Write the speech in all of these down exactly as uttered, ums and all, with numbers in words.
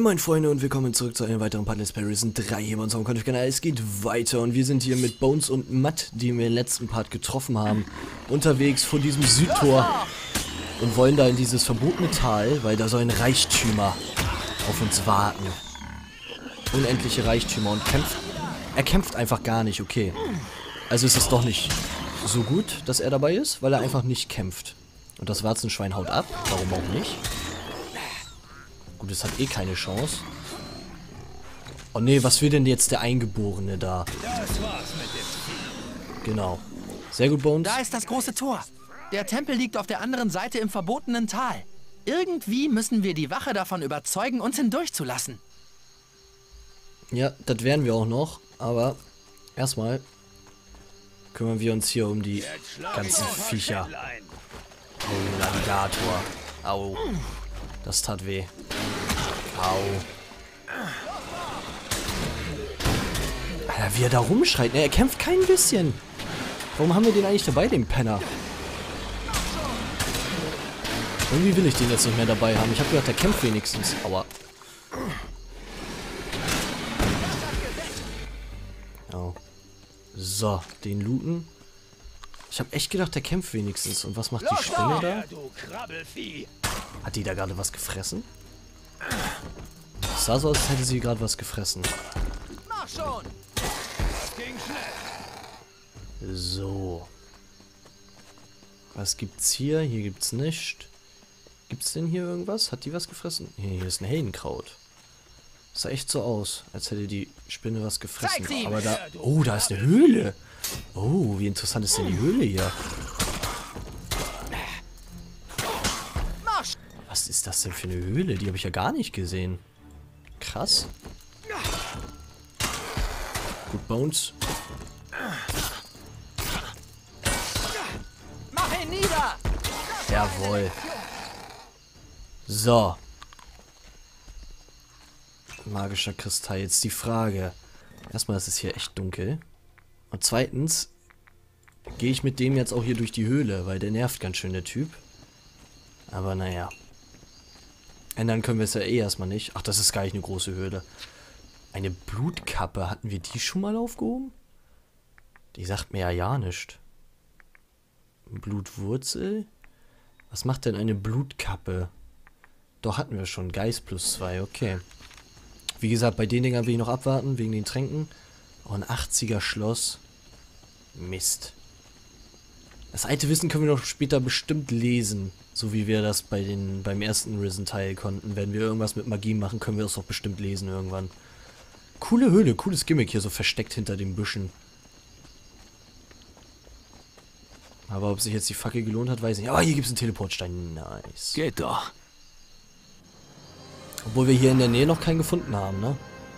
Moin Freunde und willkommen zurück zu einem weiteren Part des Risen drei hier bei unserem Content-Kanal. Es geht weiter und wir sind hier mit Bones und Matt, die wir im letzten Part getroffen haben, unterwegs vor diesem Südtor und wollen da in dieses verbotene Tal, weil da sollen Reichtümer auf uns warten. Unendliche Reichtümer und kämpft. Er kämpft einfach gar nicht, okay. Also ist es doch nicht so gut, dass er dabei ist, weil er einfach nicht kämpft. Und das Warzenschwein haut ab, warum auch nicht. Gut, es hat eh keine Chance. Oh ne, was will denn jetzt der Eingeborene da? Genau. Sehr gut, Bones. Da ist das große Tor. Der Tempel liegt auf der anderen Seite im verbotenen Tal. Irgendwie müssen wir die Wache davon überzeugen, uns hindurchzulassen. Ja, das werden wir auch noch. Aber erstmal kümmern wir uns hier um die ganzen Viecher. Oh, Alligator. Au. Das tat weh. Au. Alter, wie er da rumschreit. Ne, er kämpft kein bisschen. Warum haben wir den eigentlich dabei, den Penner? Irgendwie will ich den jetzt nicht mehr dabei haben. Ich habe gedacht, der kämpft wenigstens. Aua. Oh. So, den looten. Ich habe echt gedacht, der kämpft wenigstens. Und was macht die Spinne da? Hat die da gerade was gefressen? Es sah so aus, als hätte sie gerade was gefressen. Mach schon. Das ging schnell. So. Was gibt's hier? Hier gibt's nichts. Gibt's denn hier irgendwas? Hat die was gefressen? Hier, hier ist ein Heldenkraut. Das sah echt so aus, als hätte die Spinne was gefressen. Aber da... Oh, da ist eine Höhle. Oh, wie interessant ist denn die Höhle hier? Was ist das denn für eine Höhle? Die habe ich ja gar nicht gesehen. Krass. Gut, Bones. Mach ihn nieder! Jawohl. So. Magischer Kristall. Jetzt die Frage. Erstmal ist es hier echt dunkel. Und zweitens gehe ich mit dem jetzt auch hier durch die Höhle, weil der nervt ganz schön, der Typ. Aber naja. Ändern können wir es ja eh erstmal nicht. Ach, das ist gar nicht eine große Höhle. Eine Blutkappe. Hatten wir die schon mal aufgehoben? Die sagt mir ja ja nichts. Blutwurzel? Was macht denn eine Blutkappe? Doch, hatten wir schon. Geist plus zwei, okay. Wie gesagt, bei den Dingern will ich noch abwarten, wegen den Tränken. Oh, ein achtziger Schloss. Mist. Das alte Wissen können wir noch später bestimmt lesen. So wie wir das bei den, beim ersten Risen-Teil konnten. Wenn wir irgendwas mit Magie machen, können wir das doch bestimmt lesen irgendwann. Coole Höhle, cooles Gimmick hier so versteckt hinter den Büschen. Aber ob sich jetzt die Fackel gelohnt hat, weiß ich nicht. Aber hier gibt es einen Teleportstein. Nice. Geht doch. Obwohl wir hier in der Nähe noch keinen gefunden haben, ne?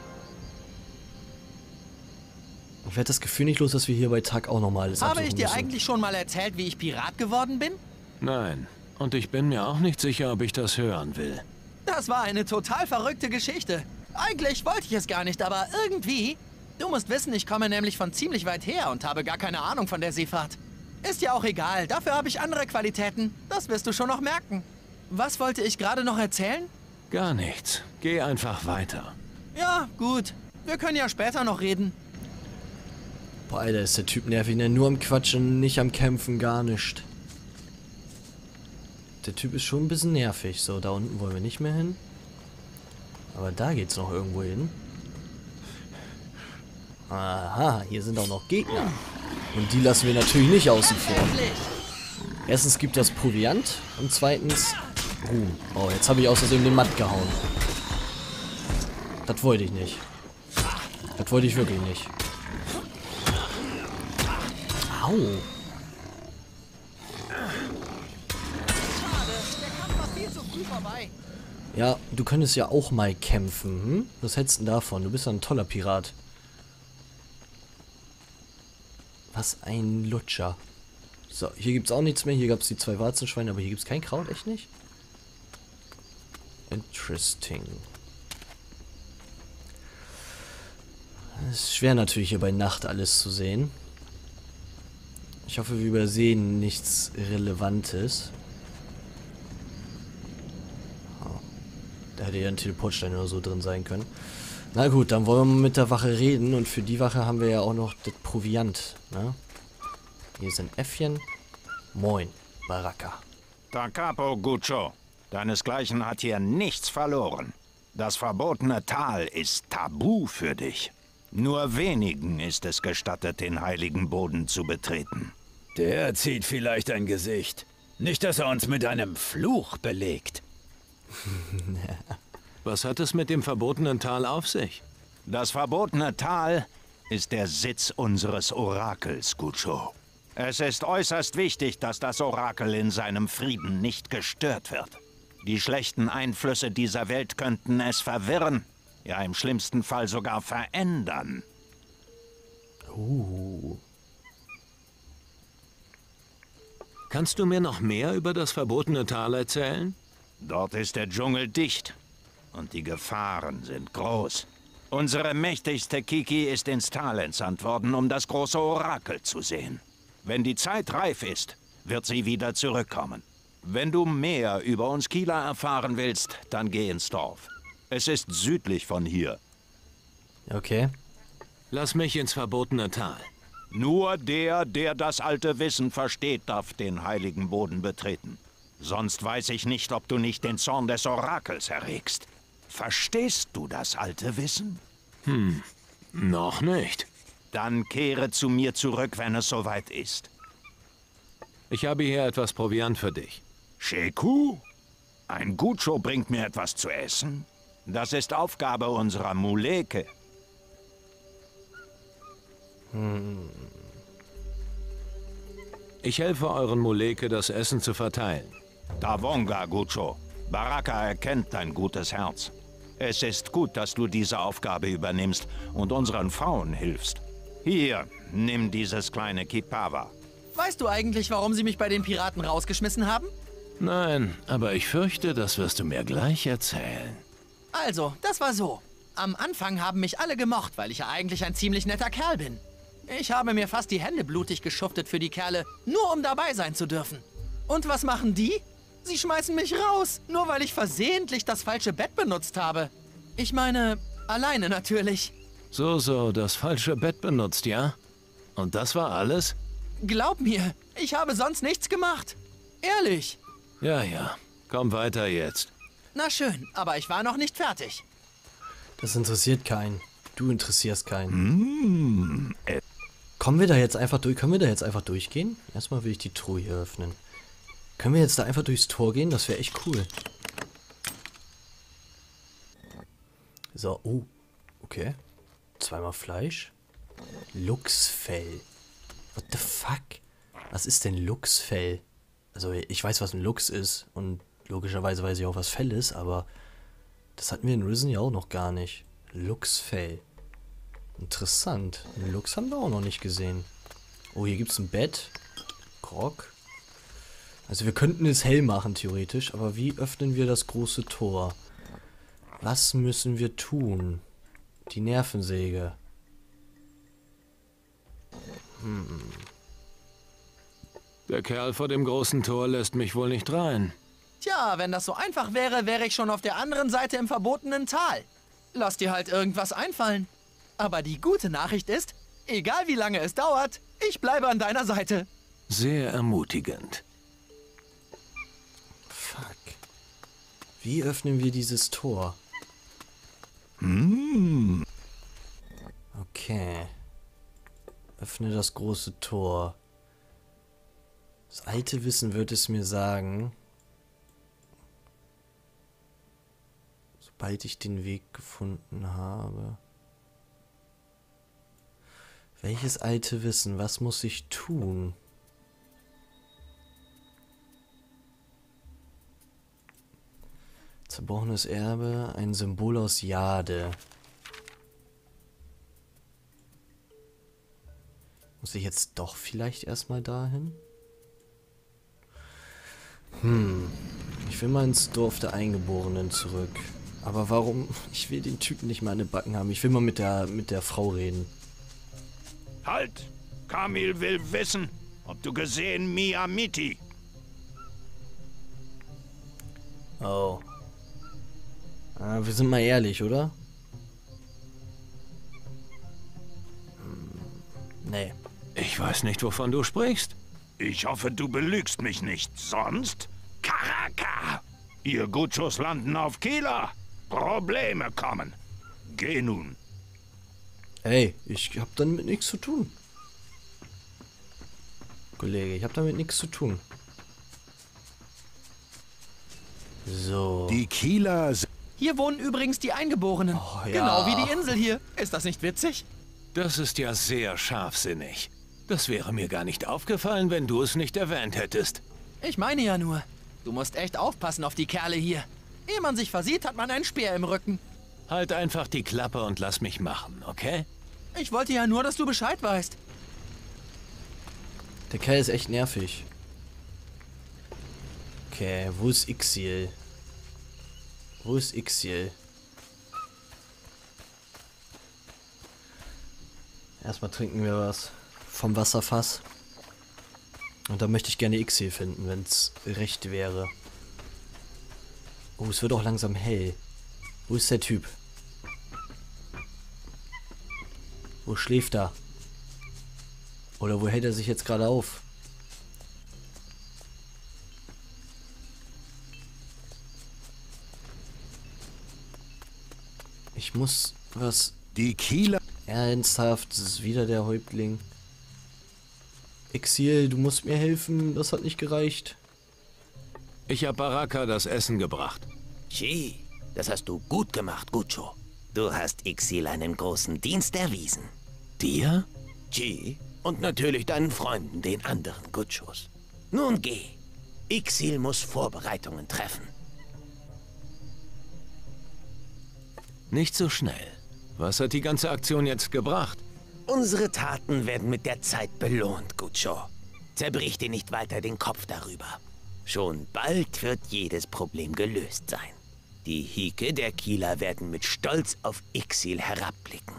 Ich werde das Gefühl nicht los, dass wir hier bei Tag auch nochmal alles Habe ich dir müssen. eigentlich schon mal erzählt, wie ich Pirat geworden bin? Nein. Und ich bin mir auch nicht sicher, ob ich das hören will. Das war eine total verrückte Geschichte. Eigentlich wollte ich es gar nicht, aber irgendwie... Du musst wissen, ich komme nämlich von ziemlich weit her und habe gar keine Ahnung von der Seefahrt. Ist ja auch egal, dafür habe ich andere Qualitäten. Das wirst du schon noch merken. Was wollte ich gerade noch erzählen? Gar nichts. Geh einfach weiter. Ja, gut. Wir können ja später noch reden. Boah, Alter, ist der Typ nervig, ne? Nur am Quatschen, nicht am Kämpfen, gar nicht. Der Typ ist schon ein bisschen nervig. So, da unten wollen wir nicht mehr hin. Aber da geht's noch irgendwo hin. Aha, hier sind auch noch Gegner. Und die lassen wir natürlich nicht außen vor. Erstens gibt das Proviant und zweitens Ruhm. Oh, jetzt habe ich aus Versehen den Matt gehauen. Das wollte ich nicht. Das wollte ich wirklich nicht. Au. Ja, du könntest ja auch mal kämpfen, hm? Was hältst du denn davon? Du bist ja ein toller Pirat. Was ein Lutscher. So, hier gibt es auch nichts mehr. Hier gab es die zwei Warzenschweine, aber hier gibt es kein Kraut, echt nicht? Interesting. Es ist schwer natürlich hier bei Nacht alles zu sehen. Ich hoffe, wir übersehen nichts Relevantes. hätte ja ein Teleportstein oder so drin sein können. Na gut, dann wollen wir mit der Wache reden. Und für die Wache haben wir ja auch noch das Proviant. Ne? Hier sind Äffchen. Moin, Baraka. Da Capo Guccio. Deinesgleichen hat hier nichts verloren. Das verbotene Tal ist tabu für dich. Nur wenigen ist es gestattet, den heiligen Boden zu betreten. Der zieht vielleicht ein Gesicht. Nicht, dass er uns mit einem Fluch belegt. Was hat es mit dem verbotenen Tal auf sich? Das verbotene Tal ist der Sitz unseres Orakels, Guccio. Es ist äußerst wichtig, dass das Orakel in seinem Frieden nicht gestört wird. Die schlechten Einflüsse dieser Welt könnten es verwirren, ja im schlimmsten Fall sogar verändern. Uh. Kannst du mir noch mehr über das verbotene Tal erzählen? Dort ist der Dschungel dicht und die Gefahren sind groß. Unsere mächtigste Kiki ist ins Tal entsandt worden, um das große Orakel zu sehen. Wenn die Zeit reif ist, wird sie wieder zurückkommen. Wenn du mehr über uns Kieler erfahren willst, dann geh ins Dorf. Es ist südlich von hier. Okay. Lass mich ins verbotene Tal. Nur der, der das alte Wissen versteht, darf den heiligen Boden betreten. Sonst weiß ich nicht, ob du nicht den Zorn des Orakels erregst. Verstehst du das alte Wissen? Hm, noch nicht. Dann kehre zu mir zurück, wenn es soweit ist. Ich habe hier etwas Proviant für dich. Sheku? Ein Guccio bringt mir etwas zu essen? Das ist Aufgabe unserer Muleke. Hm. Ich helfe euren Muleke, das Essen zu verteilen. Tavonga, Guccio. Baraka erkennt dein gutes Herz. Es ist gut, dass du diese Aufgabe übernimmst und unseren Frauen hilfst. Hier, nimm dieses kleine Kipawa. Weißt du eigentlich, warum sie mich bei den Piraten rausgeschmissen haben? Nein, aber ich fürchte, das wirst du mir gleich erzählen. Also, das war so. Am Anfang haben mich alle gemocht, weil ich ja eigentlich ein ziemlich netter Kerl bin. Ich habe mir fast die Hände blutig geschuftet für die Kerle, nur um dabei sein zu dürfen. Und was machen die? Sie schmeißen mich raus, nur weil ich versehentlich das falsche Bett benutzt habe. Ich meine, alleine natürlich. So, so, das falsche Bett benutzt, ja? Und das war alles? Glaub mir, ich habe sonst nichts gemacht. Ehrlich. Ja, ja. Komm weiter jetzt. Na schön, aber ich war noch nicht fertig. Das interessiert keinen. Du interessierst keinen. Mm, äh. Kommen wir da jetzt einfach durch? Können wir da jetzt einfach durchgehen? Erstmal will ich die Truhe hier öffnen. Können wir jetzt da einfach durchs Tor gehen? Das wäre echt cool. So, oh. Okay. Zweimal Fleisch. Luchsfell. What the fuck? Was ist denn Luchsfell? Also, ich weiß, was ein Luchs ist. Und logischerweise weiß ich auch, was Fell ist, aber das hatten wir in Risen ja auch noch gar nicht. Luchsfell. Interessant. Einen Luchs haben wir auch noch nicht gesehen. Oh, hier gibt es ein Bett. Grog. Also wir könnten es hell machen, theoretisch. Aber wie öffnen wir das große Tor? Was müssen wir tun? Die Nervensäge. Hm. Der Kerl vor dem großen Tor lässt mich wohl nicht rein. Tja, wenn das so einfach wäre, wäre ich schon auf der anderen Seite im verbotenen Tal. Lass dir halt irgendwas einfallen. Aber die gute Nachricht ist, egal wie lange es dauert, ich bleibe an deiner Seite. Sehr ermutigend. Fuck. Wie öffnen wir dieses Tor? Mm. Okay. Öffne das große Tor. Das alte Wissen wird es mir sagen. Sobald ich den Weg gefunden habe. Welches alte Wissen? Was muss ich tun? Zerbrochenes Erbe, ein Symbol aus Jade. Muss ich jetzt doch vielleicht erstmal dahin? Hm. Ich will mal ins Dorf der Eingeborenen zurück. Aber warum? Ich will den Typen nicht mal an den Backen haben. Ich will mal mit der, mit der Frau reden. Halt! Kamil will wissen, ob du gesehen Miamiti. Oh. Ah, wir sind mal ehrlich, oder? Hm, nee. Ich weiß nicht, wovon du sprichst. Ich hoffe, du belügst mich nicht. Sonst? Karaka! Ihr Gutschos landen auf Kieler. Probleme kommen. Geh nun. Ey, ich hab damit nichts zu tun. Kollege, ich hab damit nichts zu tun. So. Die Kieler sind... Hier wohnen übrigens die Eingeborenen. Oh, ja. Genau wie die Insel hier. Ist das nicht witzig? Das ist ja sehr scharfsinnig. Das wäre mir gar nicht aufgefallen, wenn du es nicht erwähnt hättest. Ich meine ja nur, du musst echt aufpassen auf die Kerle hier. Ehe man sich versieht, hat man einen Speer im Rücken. Halt einfach die Klappe und lass mich machen, okay? Ich wollte ja nur, dass du Bescheid weißt. Der Kerl ist echt nervig. Okay, wo ist Ixiel? Wo ist Ixiel? Erstmal trinken wir was vom Wasserfass. Und da möchte ich gerne Ixiel finden, wenn es recht wäre. Oh, es wird auch langsam hell. Wo ist der Typ? Wo schläft er? Oder wo hält er sich jetzt gerade auf? Ich muss was... Die Kieler... Ernsthaft, das ist wieder der Häuptling. Exil, du musst mir helfen, das hat nicht gereicht. Ich hab Baraka das Essen gebracht. Gee, das hast du gut gemacht, Gucho. Du hast Ixil einen großen Dienst erwiesen. Dir? Gee, und natürlich deinen Freunden, den anderen Guchos. Nun geh. Ixil muss Vorbereitungen treffen. Nicht so schnell. Was hat die ganze Aktion jetzt gebracht? Unsere Taten werden mit der Zeit belohnt, Gucho. Zerbrich dir nicht weiter den Kopf darüber. Schon bald wird jedes Problem gelöst sein. Die Hike der Kieler werden mit Stolz auf Ixil herabblicken.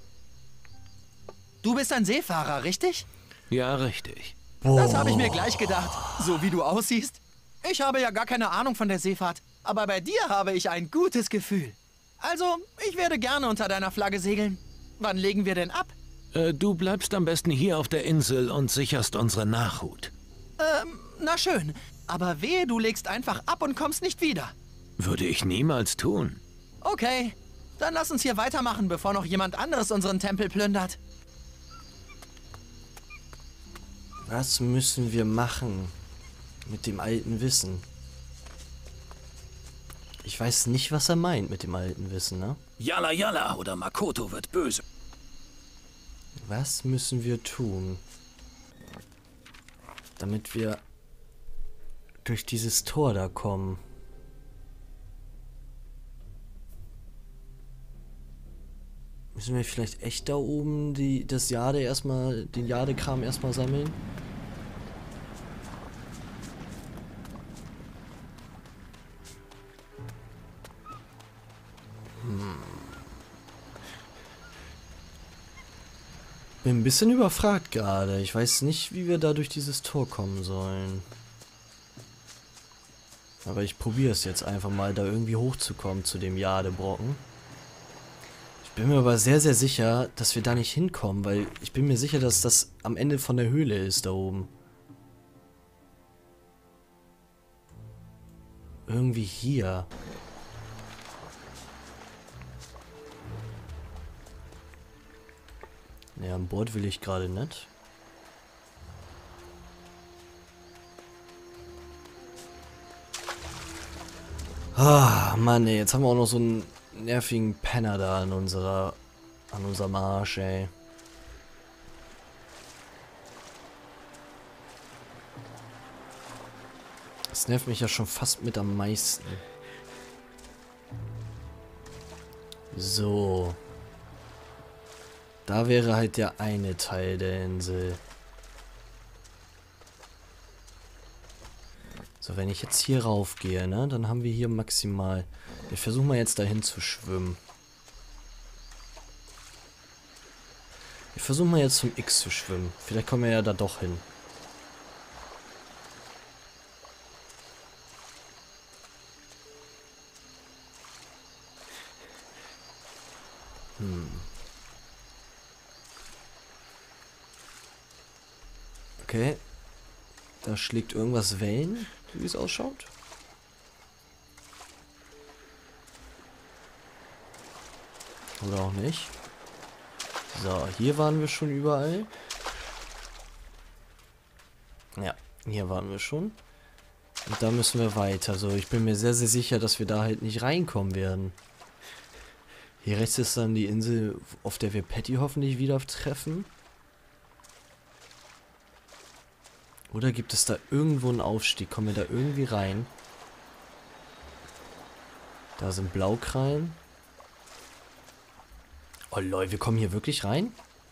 Du bist ein Seefahrer, richtig? Ja, richtig. Das habe ich mir gleich gedacht. So wie du aussiehst. Ich habe ja gar keine Ahnung von der Seefahrt. Aber bei dir habe ich ein gutes Gefühl. Also, ich werde gerne unter deiner Flagge segeln. Wann legen wir denn ab? Äh, du bleibst am besten hier auf der Insel und sicherst unsere Nachhut. Ähm, na schön. Aber wehe, du legst einfach ab und kommst nicht wieder. Würde ich niemals tun. Okay, dann lass uns hier weitermachen, bevor noch jemand anderes unseren Tempel plündert. Was müssen wir machen mit dem alten Wissen? Ich weiß nicht, was er meint mit dem alten Wissen, ne? Yalla Yalla oder Makoto wird böse. Was müssen wir tun, damit wir durch dieses Tor da kommen? Müssen wir vielleicht echt da oben die, das Jade erstmal, den Jadekram erstmal sammeln? Bin ein bisschen überfragt gerade. Ich weiß nicht, wie wir da durch dieses Tor kommen sollen. Aber ich probiere es jetzt einfach mal, da irgendwie hochzukommen zu dem Jadebrocken. Ich bin mir aber sehr, sehr sicher, dass wir da nicht hinkommen, weil ich bin mir sicher, dass das am Ende von der Höhle ist da oben. Irgendwie hier. Ja, an Bord will ich gerade nicht. Ah, Mann, ey, jetzt haben wir auch noch so einen nervigen Penner da an unserer, an unserem Arsch, ey. Das nervt mich ja schon fast mit am meisten. So. Da wäre halt der eine Teil der Insel. So, wenn ich jetzt hier rauf gehe, ne, dann haben wir hier maximal... Wir versuchen mal jetzt dahin zu schwimmen. Wir versuchen mal jetzt zum X zu schwimmen. Vielleicht kommen wir ja da doch hin. Hm. Okay. Da schlägt irgendwas Wellen, wie es ausschaut. Oder auch nicht. So, hier waren wir schon überall. Ja, hier waren wir schon. Und da müssen wir weiter. So, ich bin mir sehr, sehr sicher, dass wir da halt nicht reinkommen werden. Hier rechts ist dann die Insel, auf der wir Patty hoffentlich wieder treffen. Oder gibt es da irgendwo einen Aufstieg? Kommen wir da irgendwie rein? Da sind Blaukrallen. Oh lol, wir kommen hier wirklich rein?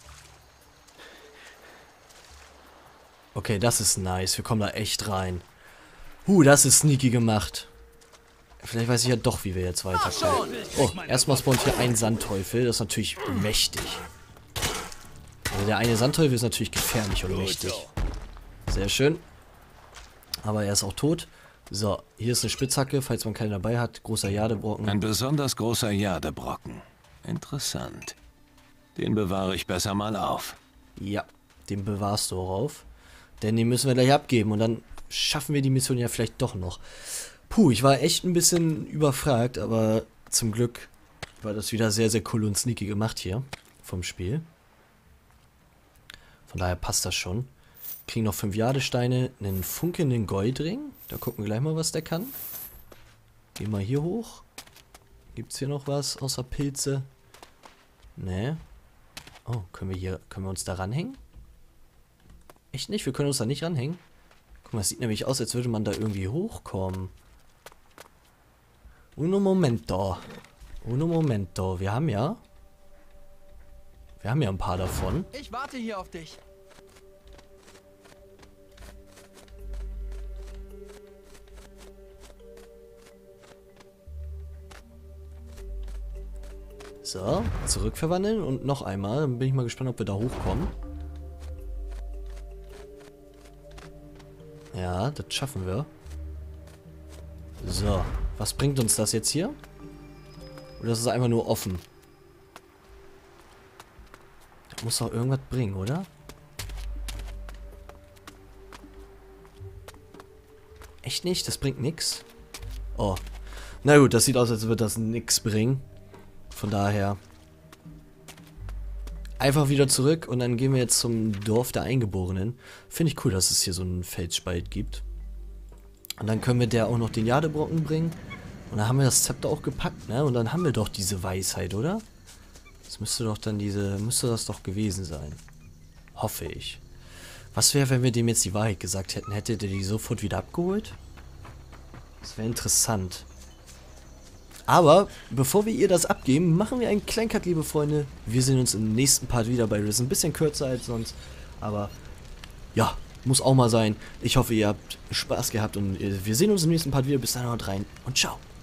Okay, das ist nice. Wir kommen da echt rein. Huh, das ist sneaky gemacht. Vielleicht weiß ich ja doch, wie wir jetzt weiterkommen. Oh, erstmal spawnt hier ein Sandteufel. Das ist natürlich mächtig. Also der eine Sandteufel ist natürlich gefährlich und mächtig. Sehr schön. Aber er ist auch tot. So, hier ist eine Spitzhacke, falls man keine dabei hat. Großer Jadebrocken. Ein besonders großer Jadebrocken. Interessant. Den bewahre ich besser mal auf. Ja, den bewahrst du auch auf. Denn den müssen wir gleich abgeben. Und dann schaffen wir die Mission ja vielleicht doch noch. Puh, ich war echt ein bisschen überfragt. Aber zum Glück war das wieder sehr, sehr cool und sneaky gemacht hier. Vom Spiel. Von daher passt das schon. Kriegen noch fünf Jadesteine, einen funkelnden Goldring. Da gucken wir gleich mal, was der kann. Gehen wir hier hoch. Gibt es hier noch was außer Pilze? Nee. Oh, können wir hier, können wir uns da ranhängen? Echt nicht? Wir können uns da nicht ranhängen? Guck mal, es sieht nämlich aus, als würde man da irgendwie hochkommen. Uno momento. Uno momento. Wir haben ja... Wir haben ja ein paar davon. Ich warte hier auf dich. So, zurückverwandeln und noch einmal. Dann bin ich mal gespannt, ob wir da hochkommen. Ja, das schaffen wir. So, was bringt uns das jetzt hier? Oder ist es einfach nur offen? Das muss doch irgendwas bringen, oder? Echt nicht? Das bringt nichts? Oh. Na gut, das sieht aus, als würde das nichts bringen. Von daher einfach wieder zurück und dann gehen wir jetzt zum Dorf der Eingeborenen. Finde ich cool, dass es hier so einen Felsspalt gibt. Und dann können wir der auch noch den Jadebrocken bringen. Und dann haben wir das Zepter auch gepackt, ne? Und dann haben wir doch diese Weisheit, oder? Das müsste doch dann diese, müsste das doch gewesen sein. Hoffe ich. Was wäre, wenn wir dem jetzt die Wahrheit gesagt hätten? Hätte der die sofort wieder abgeholt? Das wäre interessant. Aber, bevor wir ihr das abgeben, machen wir einen kleinen Cut, liebe Freunde. Wir sehen uns im nächsten Part wieder bei Risen. Ein bisschen kürzer als sonst, aber ja, muss auch mal sein. Ich hoffe, ihr habt Spaß gehabt und wir sehen uns im nächsten Part wieder. Bis dann, haut rein und ciao.